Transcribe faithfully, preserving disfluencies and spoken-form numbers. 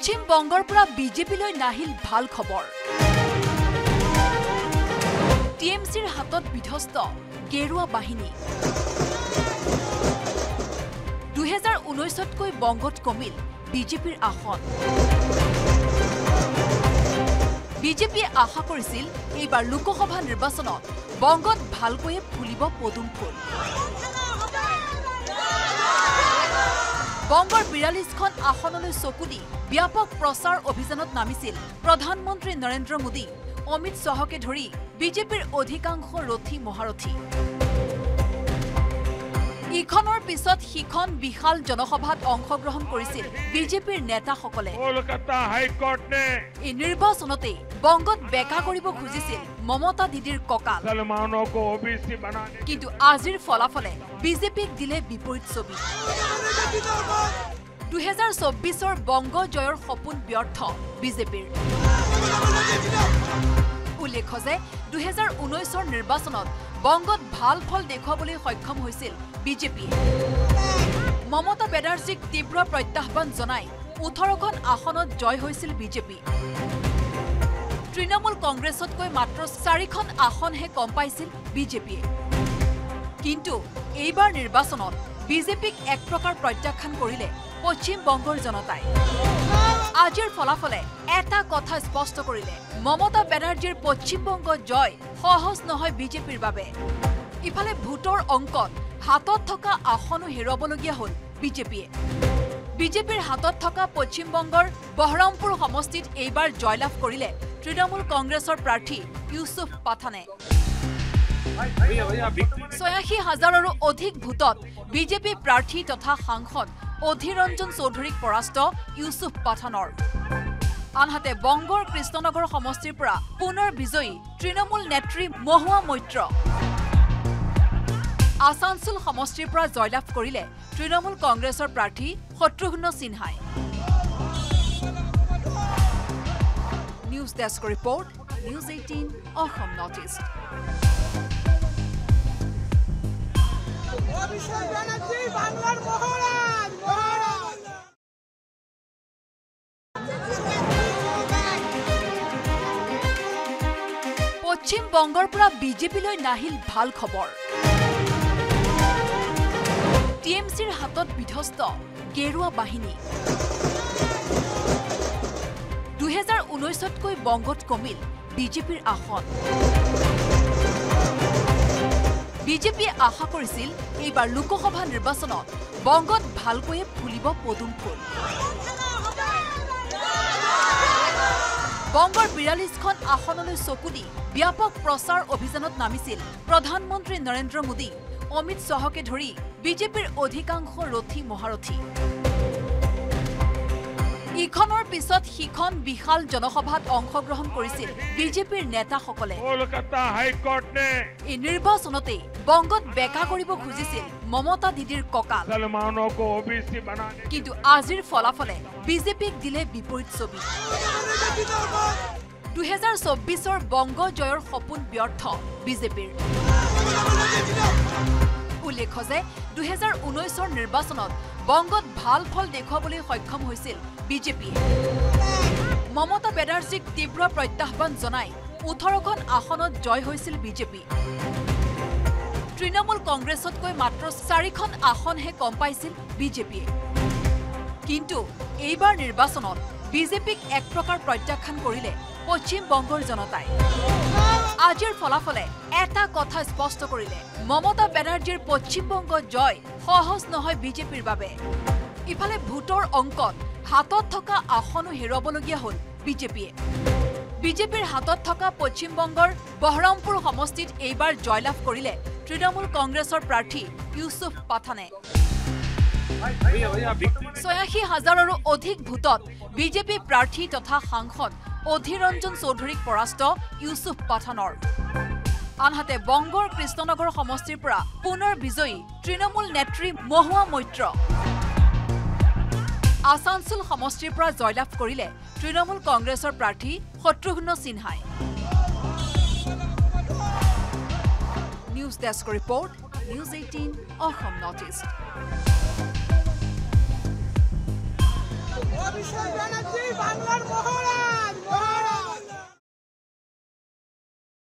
পশ্চিম বংগৰ পৰা বিজেপিলৈ নাহিল ভাল খবৰ টিএমচিৰ হাতত বিধ্বস্ত গেৰুৱা বাহিনী দুই হাজাৰ ঊনৈশতকৈ বংগত কমিল বিজেপিৰ আসন বিজেপিয়ে আশা কৰিছিল এইবাৰ লোকসভা নিৰ্বাচনত বংগত ভালকৈ ফুলিব পদুম ফুল বংগৰ বিৰাল্লিছখন আসনলৈ চকু দি ব্যাপক প্ৰচাৰ অভিযানত নামিছিল প্ৰধানমন্ত্ৰী নৰেন্দ্ৰ মোদী অমিত শাহকে ধৰি বিজেপিৰ অধিকাংশ ৰথী মহাৰথী ইখনৰ পিছত সিখন বিশাল জনসভাত অংশগ্ৰহণ কৰিছিল বিজেপিৰ নেতাসকলে কলকাতা হাইকোৰ্টে এই নিৰ্বাচনতে বংগত বেকা কৰিব খুজিছিল মমতা দিদিৰ ককাল মুছলমানক ওবিসি বানানে কিন্তু আজিৰ ফলাফলে বিজেপিক দিলে বিপৰীত ছবি দুই হাজাৰ চৌব্বিছৰ বংগ জয়ৰ সপোন ব্যৰ্থ বিজেপিৰ উল্লেখ্য যে দুই হাজাৰ ঊনৈশৰ নিৰ্বাচনত বংগত ভাল ফল দেখুৱাবলৈ সক্ষম হৈছিল বিজেপি মমতা বেনাৰ্জীক তীব্ৰ প্ৰত্যাহ্বান জনাই ওঠৰখন আসনত জয় হৈছিল বিজেপি তৃণমূল কংগ্ৰেছতকৈ মাত্ৰ চাৰিখন আসনহে কম পাইছিল বিজেপিয়ে কিন্তু এইবাৰ নিৰ্বাচনত বিজেপিক এক প্ৰকাৰ প্ৰত্যাখ্যান কৰিলে পশ্চিম বংগৰ জনতাই আজিৰ ফলাফলে এটা কথা স্পষ্ট কৰিলে মমতা বেনাৰ্জীৰ পশ্চিম বংগ জয় সহজ নহয় বিজেপিৰ বাবে ইফালে ভোটৰ অংকত হাতত থকা আসনো হেৰুৱাবলগীয়া হ'ল বিজেপিয়ে বিজেপিৰ হাতত থকা পশ্চিম বংগৰ বহৰমপুৰ সমষ্টিত এইবাৰ জয়লাভ কৰিলে তৃণমূল কংগ্ৰেছৰ প্ৰাৰ্থী ইউসুফ পাঠানে ছয়াশী হাজাৰৰো অধিক ভোটত বিজেপি প্ৰাৰ্থী তথা সাংসদ অধীৰ ৰঞ্জন চৌধুৰীক পৰাস্ত ইউসুফ পাঠানৰ আনহাতে বংগৰ কৃষ্ণনগৰ সমষ্টিৰ পৰা পুনৰ বিজয়ী তৃণমূল নেত্ৰী মহুৱা মৈত্ৰ আসানসোল সমষ্টিৰ পৰা জয়লাভ কৰিলে তৃণমূল কংগ্ৰেছৰ প্ৰাৰ্থী শত্ৰুঘ্ন সিনহাই news desk report news eighteen Assam north east পশ্চিম বংগৰ পৰা বিজেপিলৈ নাহিল ভাল খবৰ টিএমচিৰ হাতত বিধ্বস্ত গেৰুৱা বাহিনী দুই হাজাৰ ঊনৈশতকৈ বংগত কমিল বিজেপিৰ আসন বিজেপিয়ে আশা কৰিছিল এইবাৰ লোকসভা নিৰ্বাচনত বংগত ভালকৈ ফুলিব পদুম ফুল বংগৰ বিৰাল্লিছখন আসনলৈ চকু দি ব্যাপক প্ৰচাৰ অভিযানত নামিছিল প্ৰধানমন্ত্ৰী নৰেন্দ্ৰ মোদী অমিত শাহকে ধৰি বিজেপিৰ অধিকাংশ ৰথী মহাৰথী ইখনৰ পিছত সিখন বিশাল জনসভাত অংশগ্ৰহণ কৰিছিল বিজেপিৰ নেতাসকলে কলকাতা হাইকোৰ্টে এই নিৰ্বাচনতে বংগত বেকা কৰিব খুজিছিল মমতা দিদিৰ ককাল মুছলমানক ওবিসি বানানে কিন্তু আজিৰ ফলাফলে বিজেপিক দিলে বিপৰীত ছবি দুই হাজাৰ চৌব্বিছৰ বংগ জয়ৰ সপোন ব্যৰ্থ বিজেপিৰ উল্লেখ্য যে দুই হাজাৰ ঊনৈশৰ নিৰ্বাচনত বংগত ভাল ফল দেখুৱাবলৈ সক্ষম হৈছিল বিজেপিয়ে মমতা বেনাৰ্জীক তীব্ৰ প্ৰত্যাহ্বান জনাই ওঠৰখন আসনত জয় হৈছিল বিজেপি তৃণমূল কংগ্ৰেছতকৈ মাত্ৰ চাৰিখন আসনহে কম পাইছিল বিজেপিয়ে কিন্তু এইবাৰ নিৰ্বাচনত বিজেপিক এক প্ৰকাৰ প্ৰত্যাখ্যান কৰিলে পশ্চিম বংগৰ জনতাই আজিৰ ফলাফলে এটা কথা স্পষ্ট কৰিলে মমতা বেনাৰ্জীৰ পশ্চিম বংগ জয় সহজ নহয় বিজেপিৰ বাবে ইফালে ভোটৰ অংকত হাতত থকা আসনো হেৰুৱাবলগীয়া হ'ল বিজেপিয়ে বিজেপিৰ হাতত থকা পশ্চিম বংগৰ বহৰমপুৰ সমষ্টিত এইবাৰ জয়লাভ কৰিলে তৃণমূল কংগ্ৰেছৰ প্ৰাৰ্থী ইউসুফ পাঠানে ছয়াশী হাজাৰৰো অধিক ভোটত বিজেপি প্ৰাৰ্থী তথা সাংসদ অধীৰ ৰঞ্জন চৌধুৰীক পৰাস্ত ইউসুফ পাঠানৰ আনহাতে বংগৰ কৃষ্ণনগৰ সমষ্টিৰ পৰা পুনৰ বিজয়ী তৃণমূল নেত্ৰী মহুৱা মৈত্ৰ আসানসোল সমষ্টিৰ পৰা জয়লাভ কৰিলে তৃণমূল কংগ্ৰেছৰ প্ৰাৰ্থী শত্ৰুঘ্ন সিনহাই news desk report news eighteen Assam north east বাংলার মহড়া